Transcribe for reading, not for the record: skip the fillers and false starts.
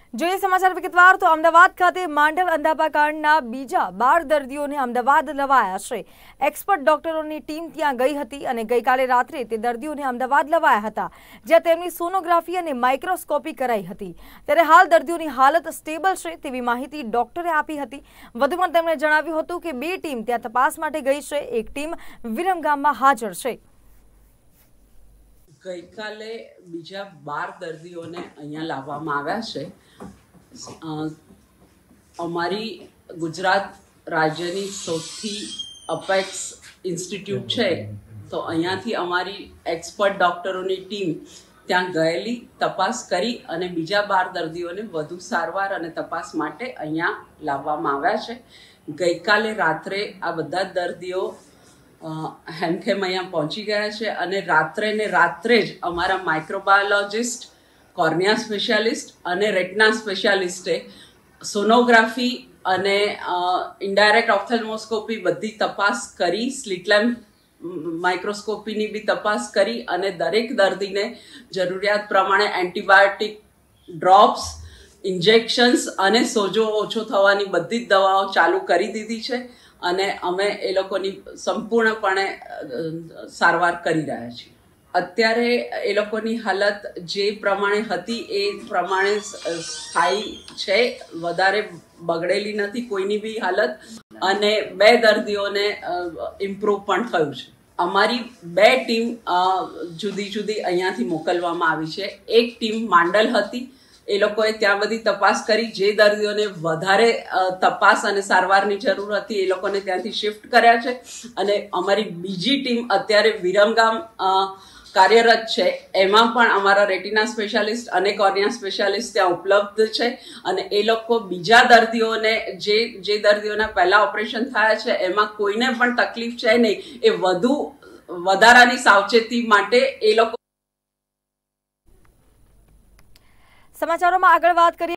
જોઈએ સમાચાર વિગતવાર તો અમદાવાદ ખાતે માંડલ અંધાપા કાંડના બીજા 12 દર્દીઓને અમદાવાદ લવાયા છે। એક્સપર્ટ ડોક્ટરોની ટીમ ત્યાં ગઈ હતી અને ગઈકાલે રાત્રે તે દર્દીઓને અમદાવાદ લવાયા હતા, જ્યાં તેમની સોનોગ્રાફી અને માઇક્રોસ્કોપી કરાઈ હતી। ત્યારે હાલ દર્દીઓની હાલત સ્ટેબલ છે તેવી માહિતી ડોક્ટરે આપી હતી। વધુમાં તેમણે જણાવ્યું હતું કે 2 ટીમ ત્યાં તપાસ માટે ગઈ છે, એક ટીમ વિરમગામમાં હાજર છે। ગઈકાલે બીજા 12 દર્દીઓને અહીંયા લાવવામાં આવ્યા છે। અમારી ગુજરાત રાજ્યની સૌથી અપેક્સ ઇન્સ્ટિટ્યૂટ છે, તો અહીંયાથી અમારી એક્સપર્ટ ડૉક્ટરોની ટીમ ત્યાં ગયેલી, તપાસ કરી અને બીજા 12 દર્દીઓને વધુ સારવાર અને તપાસ માટે અહીંયા લાવવામાં આવ્યા છે। ગઈકાલે રાત્રે આ બધા દર્દીઓ હેમખેમ અહીંયા પહોંચી ગયા છે અને રાત્રે જ અમારા માઇક્રોબાયોલોજિસ્ટ, કોર્નિયા સ્પેશિયાલિસ્ટ અને રેટિના સ્પેશિયાલિસ્ટે સોનોગ્રાફી અને ઇનડાયરેક્ટ ઓપ્થેલ્મોસ્કોપી બધી તપાસ કરી, સ્લિટ લેમ્પ માઇક્રોસ્કોપીની બી તપાસ કરી અને દરેક દર્દીને જરૂરિયાત પ્રમાણે એન્ટીબાયોટિક ડ્રોપ્સ, ઇન્જેક્શન્સ અને સોજો ઓછો થવાની બધી જ દવાઓ ચાલુ કરી દીધી છે અને અમે એ લોકોની સંપૂર્ણપણે સારવાર કરી રહ્યા છીએ। અત્યારે એ લોકોની હાલત જે પ્રમાણે હતી એ પ્રમાણે સ્થાયી છે, વધારે બગડેલી નથી કોઈની બી હાલત, અને 2 દર્દીઓને ઇમ્પ્રૂવ પણ થયું છે। અમારી 2 ટીમ જુદી જુદી અહીંયાથી મોકલવામાં આવી છે। એક ટીમ માંડલ હતી, એ લોકોએ ત્યાં બધી તપાસ કરી, જે દર્દીઓને વધારે તપાસ અને સારવારની જરૂર હતી એ લોકોને ત્યાંથી શિફ્ટ કર્યા છે અને અમારી બીજી ટીમ અત્યારે વિરમગામ કાર્યરત છે। એમાં પણ અમારા રેટિના સ્પેશિયાલિસ્ટ અને કોર્નિયા સ્પેશિયાલિસ્ટ ત્યાં ઉપલબ્ધ છે અને એ લોકો બીજા દર્દીઓને જે દર્દીઓના પહેલા ઓપરેશન થયા છે એમાં કોઈને પણ તકલીફ છે નહીં, એ વધારાની સાવચેતી માટે એ લોકો। સમાચારોમાં આગળ વાત કરીએ।